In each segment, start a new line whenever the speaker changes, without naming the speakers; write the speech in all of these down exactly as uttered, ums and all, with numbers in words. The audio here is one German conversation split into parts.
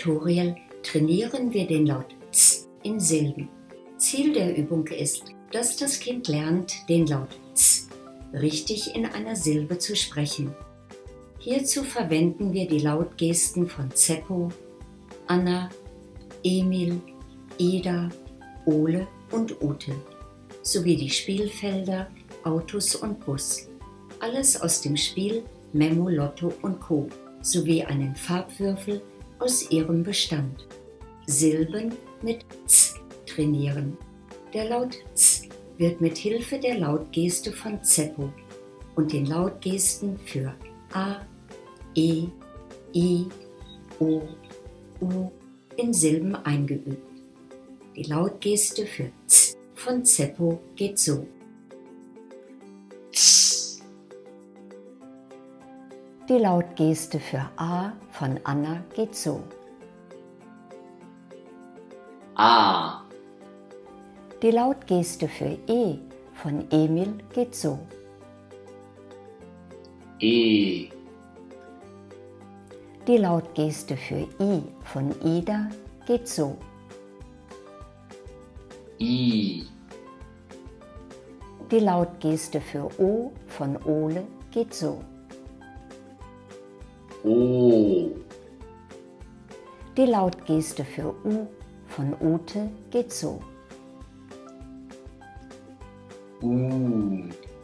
Tutorial trainieren wir den Laut Z in Silben. Ziel der Übung ist, dass das Kind lernt, den Laut Z richtig in einer Silbe zu sprechen. Hierzu verwenden wir die Lautgesten von Zeppo, Anna, Emil, Ida, Ole und Ute, sowie die Spielfelder Autos und Bus. Alles aus dem Spiel Memo, Lotto und Co. sowie einen Farbwürfel aus ihrem Bestand. Silben mit Z trainieren. Der Laut Z wird mit Hilfe der Lautgeste von Zeppo und den Lautgesten für A, E, I, O, U in Silben eingeübt. Die Lautgeste für Z von Zeppo geht so. Die Lautgeste für A von Anna geht so.
A.
Die Lautgeste für E von Emil geht so.
E.
Die Lautgeste für I von Ida geht so.
I.
Die Lautgeste für O von Ole geht so.
O.
Die Lautgeste für U von Ute geht so.
U.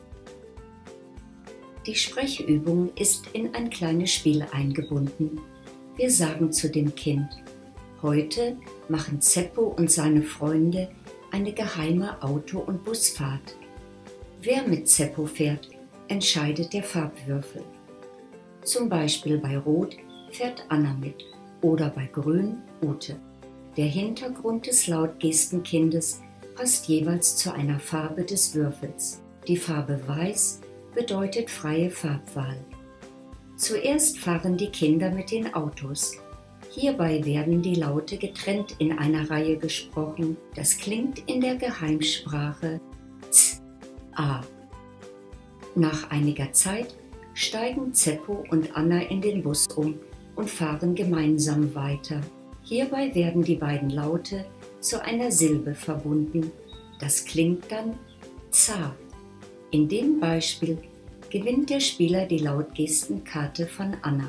Die Sprechübung ist in ein kleines Spiel eingebunden. Wir sagen zu dem Kind: Heute machen Zeppo und seine Freunde eine geheime Auto- und Busfahrt. Wer mit Zeppo fährt, entscheidet der Farbwürfel. Zum Beispiel bei Rot fährt Anna mit oder bei Grün Ute. Der Hintergrund des Lautgestenkindes passt jeweils zu einer Farbe des Würfels. Die Farbe Weiß bedeutet freie Farbwahl. Zuerst fahren die Kinder mit den Autos. Hierbei werden die Laute getrennt in einer Reihe gesprochen. Das klingt in der Geheimsprache Z, A. Nach einiger Zeit steigen Zeppo und Anna in den Bus um und fahren gemeinsam weiter. Hierbei werden die beiden Laute zu einer Silbe verbunden. Das klingt dann Za. In dem Beispiel gewinnt der Spieler die Lautgestenkarte von Anna.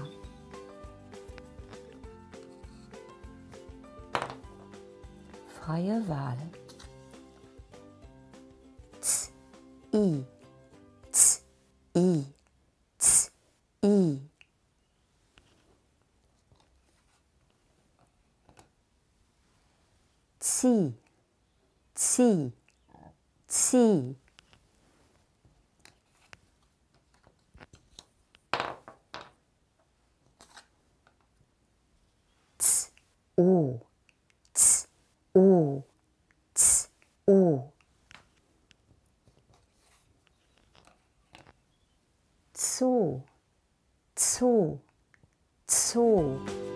Freie Wahl. Z, I, Z, I, Z, I. Zieh, zieh, zieh. Z, O, Z, O, Z, O. Zoo, Zoo, Zoo.